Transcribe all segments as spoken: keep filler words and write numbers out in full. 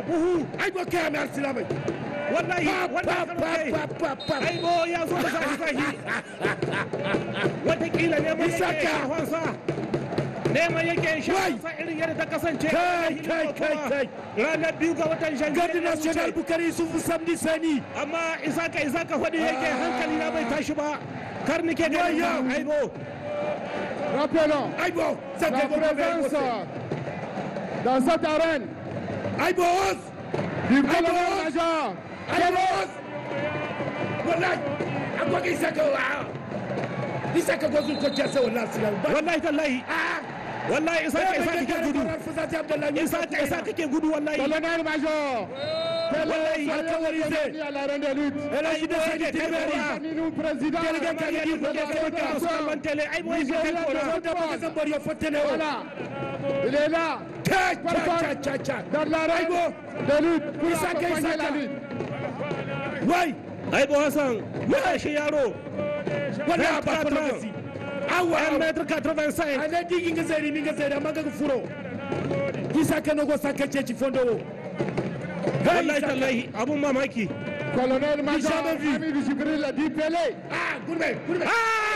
buhu ai bo kai mai arsilamai wallahi wannan ai bo ya zo da zahi zahi watakila ne mai yake shafansa neman yake shafansa irin yadda ta kasance kai kai kai kai ranar biyu ga watan janvier gardi national bukari sun fi samdi sani amma isaka isaka faɗi yake hankali na bai tashi ba kar nike ga aibo Rappelons aibo la présence dans cette arène aibo du colonel-major aibo wallahi akwai isaka wa isaka gozu ko jasa wallahi sinan wallahi tallahi wallahi isaka isaka ke gudu isaka isaka ke gudu wallahi colonel-major wallahi alkawari zai à l'arène de lutte elle a dit de se libérer nous président quelqu'un qui a dit que voilà il est là dans l'arène de lutte pour accompagner la lutte ouais aibo Hassan ouais chez Yaro voilà pas de awa un mètre quatre-vingt-cinq ana digi ngazeri mi ngazeri amaga furo isaka no go saka ce ci fondo wallahi tallahi abun mamaki colonel major Hamidou Jibril dit Pelé ah gourmet gourmet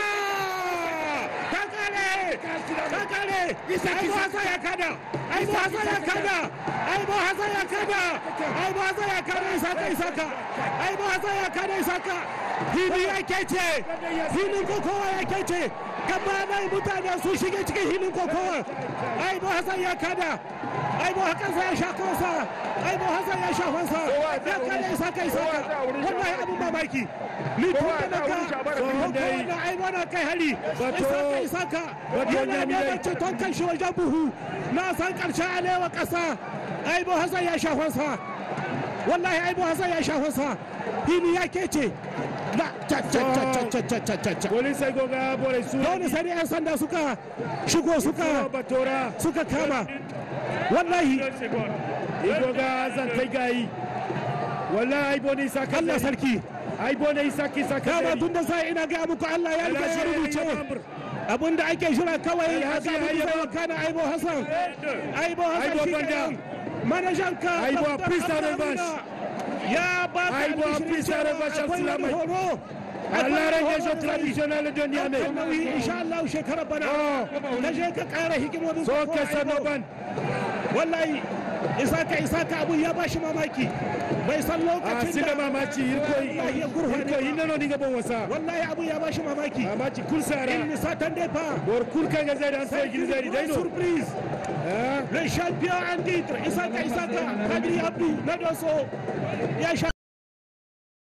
ah kakale kakale aibo Hassan ya kada aibo Hassan ya kada aibo Hassan ya kada aibo Hassan ya kada isaka isaka aibo Hassan ya kada isaka hili ya kece hilin kokowa ya kece gabanai mutane su shige cikin hilin kokowa aibo Hassan ya kada aibo Hassan ya sha kosa aibo Hassan ya sha kosa ya kada isaka isaka wallahi abun mamaki ni tun da naka kokowa na aibo na kai hari isaka isaka yana neman ceton kan shi wajen buhu na san karshen alewa kasa aibo Hassan ya sha kosa wallahi aibo Hassan ya sha kosa hili ya kece la cha cha cha cha cha cha cha cha police go ga bore su dole sai yan sanda suka shigo suka batora suka kama wallahi igo ga zan kai gai wallahi boni saka Allah sarki ai boni saki saka kama tun da sai ina ga muku Allah ya riga ya rubuce abinda ake shira kawai haka ya kana aibo Hassan aibo Hassan shi manajan ka aibo pista revanche ya ba ka aibo pista revanche Abdoulaye Allah rage traditionnel de Niamey inshallah shekara bana kaje ka kara hikimomin so ka sanoban wallahi isaka isaka abu ya bashi mamaki bai san lokacin da mamaki irko irko hinna no diga bon wasa wallahi abu ya bashi mamaki mamaki kul sara in satan dai fa bor kul kan ga zai dan sai gilzari dai no surprise le champion en titre isaka isaka kadri abdou na doso ya sha